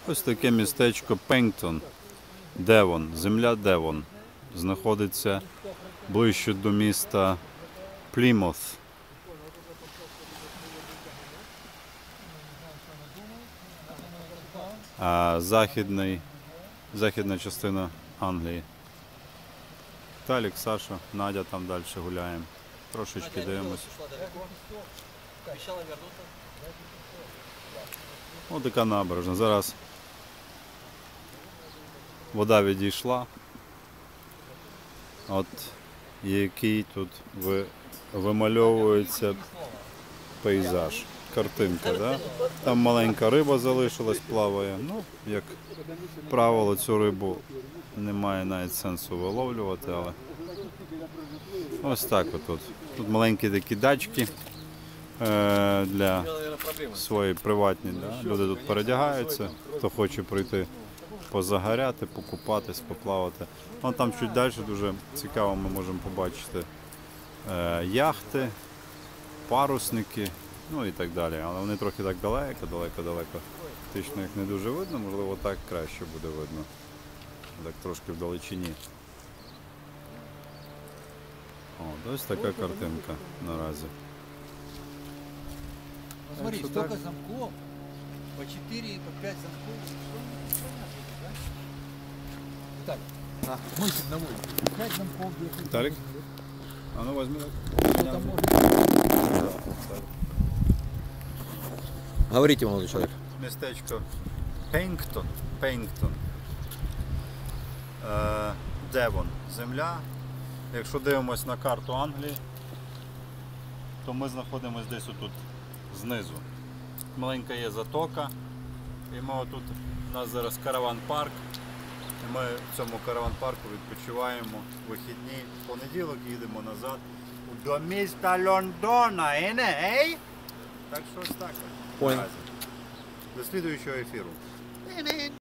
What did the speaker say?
Ось таке містечко Пенктон, Девон, земля Девон. Знаходиться ближче до міста Плімут. А західна частина Англії. Віталік, Саша, Надя там далі гуляємо. Трошечки дивимося. Ось така набережна. Зараз вода відійшла. От який тут вимальовується пейзаж. Картинка, да? Там маленька риба залишилась, плаває. Ну, як правило, цю рибу немає навіть сенсу виловлювати, але ось так отут. Тут маленькі такі дачки для свої приватні. Да? Люди тут передягаються, хто хоче прийти позагоряти, покупатись, поплавати. Вон там чуть далі дуже цікаво ми можемо побачити яхти, парусники, ну і так далі. Але вони трохи так далеко. Фактично їх не дуже видно, можливо так краще буде видно. Так трошки вдалечині. Ось така картинка наразі. Смотри, столько замков, по 4 и по 5 замков. Так, мультик на мой. 5 замков. Тарик? А ну возьми. Говорите, молодой человек. Містечко Пенктон. Девон. Земля. Якщо дивимось на карту Англії, то ми знаходимося десь отут знизу. Маленька є затока. І ми отут, у нас зараз караван-парк. І ми в цьому караван-парку відпочиваємо вихідні. В понеділок їдемо назад до міста Лондона, ей? Так що ось так. Понял. До слідуючого ефіру.